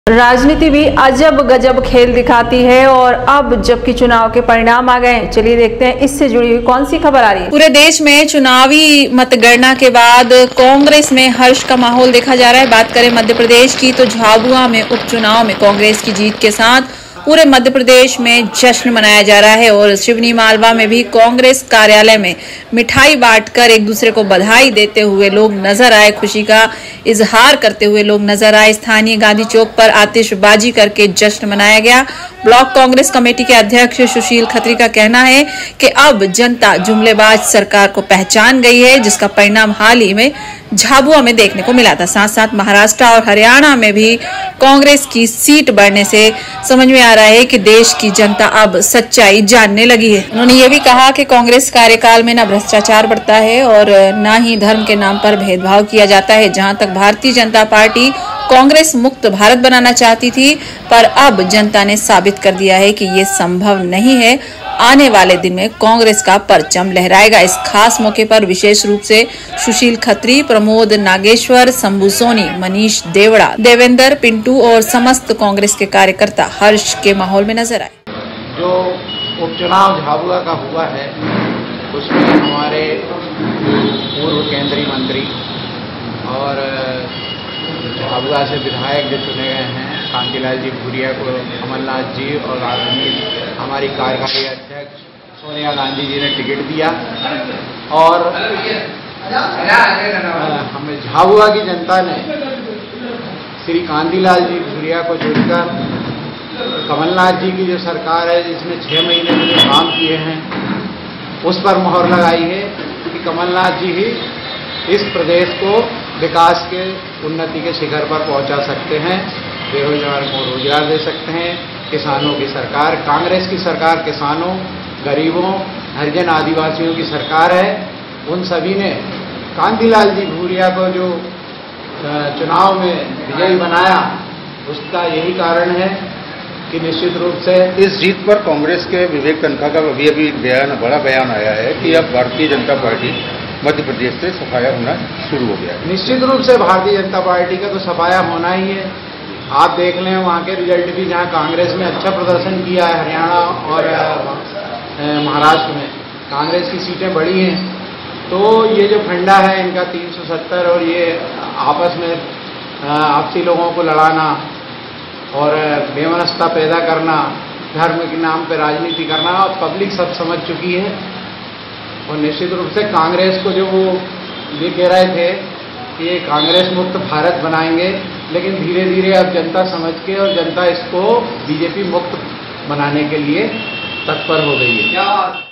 राजनीति भी अजब गजब खेल दिखाती है और अब जबकि चुनाव के परिणाम आ गए, चलिए देखते हैं इससे जुड़ी हुई कौन सी खबर आ रही है। पूरे देश में चुनावी मतगणना के बाद कांग्रेस में हर्ष का माहौल देखा जा रहा है। बात करें मध्य प्रदेश की तो झाबुआ में उपचुनाव में कांग्रेस की जीत के साथ पूरे मध्य प्रदेश में जश्न मनाया जा रहा है और सिवनी मालवा में भी कांग्रेस कार्यालय में मिठाई बांटकर एक दूसरे को बधाई देते हुए लोग नजर आए, खुशी का इजहार करते हुए लोग नजर आए। स्थानीय गांधी चौक पर आतिशबाजी करके जश्न मनाया गया। ब्लॉक कांग्रेस कमेटी के अध्यक्ष सुशील खत्री का कहना है कि अब जनता जुमलेबाज सरकार को पहचान गई है, जिसका परिणाम हाल ही में झाबुआ में देखने को मिला था। साथ साथ महाराष्ट्र और हरियाणा में भी कांग्रेस की सीट बढ़ने से समझ में आ रहा है कि देश की जनता अब सच्चाई जानने लगी है। उन्होंने ये भी कहा कि कांग्रेस कार्यकाल में न भ्रष्टाचार बढ़ता है और न ही धर्म के नाम पर भेदभाव किया जाता है। जहां तक भारतीय जनता पार्टी कांग्रेस मुक्त भारत बनाना चाहती थी, पर अब जनता ने साबित कर दिया है कि ये संभव नहीं है। आने वाले दिन में कांग्रेस का परचम लहराएगा। इस खास मौके पर विशेष रूप से सुशील खत्री, प्रमोद नागेश्वर, शंभू सोनी, मनीष देवड़ा, देवेंद्र पिंटू और समस्त कांग्रेस के कार्यकर्ता हर्ष के माहौल में नजर आए। जो उपचुनाव झाबुआ का हुआ है उसमें हमारे पूर्व केंद्रीय मंत्री और झाबुआ से विधायक जो चुने गए हैं, कांतिलाल जी भूरिया को कमलनाथ जी और हमारी कार्यकारी अध्यक्ष सोनिया गांधी जी ने टिकट दिया और हमें झाबुआ की जनता ने श्री कांतिलाल जी भूरिया को चुनकर कमलनाथ जी की जो सरकार है जिसमें 6 महीने में जो काम किए हैं उस पर मोहर लगाई है कि कमलनाथ जी ही इस प्रदेश को विकास के उन्नति के शिखर पर पहुंचा सकते हैं, बेरोजगार को रोजगार दे सकते हैं। किसानों की सरकार, कांग्रेस की सरकार किसानों, गरीबों, हरिजन आदिवासियों की सरकार है। उन सभी ने कांतिलाल जी भूरिया को जो चुनाव में विजयी बनाया उसका यही कारण है कि निश्चित रूप से इस जीत पर कांग्रेस के विवेक तनखा का अभी बड़ा बयान आया है कि अब भारतीय जनता पार्टी मध्य प्रदेश से सफाया होना शुरू हो गया है। निश्चित रूप से भारतीय जनता पार्टी का तो सफाया होना ही है। आप देख लें वहाँ के रिजल्ट भी, जहाँ कांग्रेस में अच्छा प्रदर्शन किया है हरियाणा और महाराष्ट्र में कांग्रेस की सीटें बढ़ी हैं, तो ये जो फंडा है इनका 370 और ये आपस में आपसी लोगों को लड़ाना और बेमनस्ता पैदा करना, धर्म के नाम पर राजनीति करना, और पब्लिक सब समझ चुकी है। और निश्चित रूप से कांग्रेस को जो वो ये कह रहे थे कि ये कांग्रेस मुक्त भारत बनाएंगे, लेकिन धीरे धीरे अब जनता समझ के और जनता इसको बीजेपी मुक्त बनाने के लिए तत्पर हो गई है।